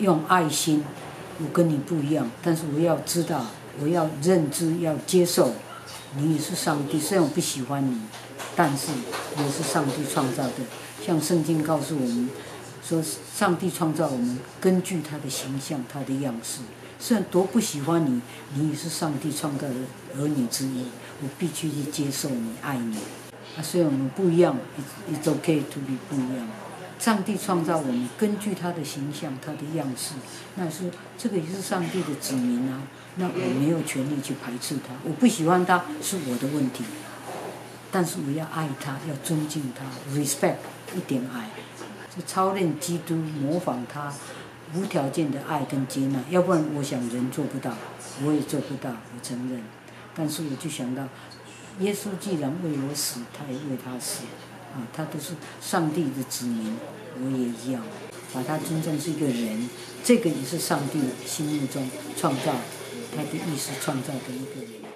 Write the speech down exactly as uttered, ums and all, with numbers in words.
用爱心，我跟你不一样，但是我要知道，我要认知，要接受，你也是上帝。虽然我不喜欢你，但是我是上帝创造的。像圣经告诉我们说，上帝创造我们，根据他的形象、他的样式。虽然多不喜欢你，你也是上帝创造的儿女之一，我必须去接受你，爱你。啊，虽然我们不一样 ，it's it's okay to be 不一样。上帝创造我们，根据他的形象、他的样式，那是这个也是上帝的子民啊。那我没有权利去排斥他，我不喜欢他是我的问题，但是我要爱他，要尊敬他 ，respect 一点爱，就操练基督，模仿他。无条件的爱跟接纳，要不然我想人做不到，我也做不到，我承认。但是我就想到，耶稣既然为我死，他也为他死，啊，他都是上帝的子民，我也一样，把他尊重是一个人，这个也是上帝心目中创造他的意识创造的一个人。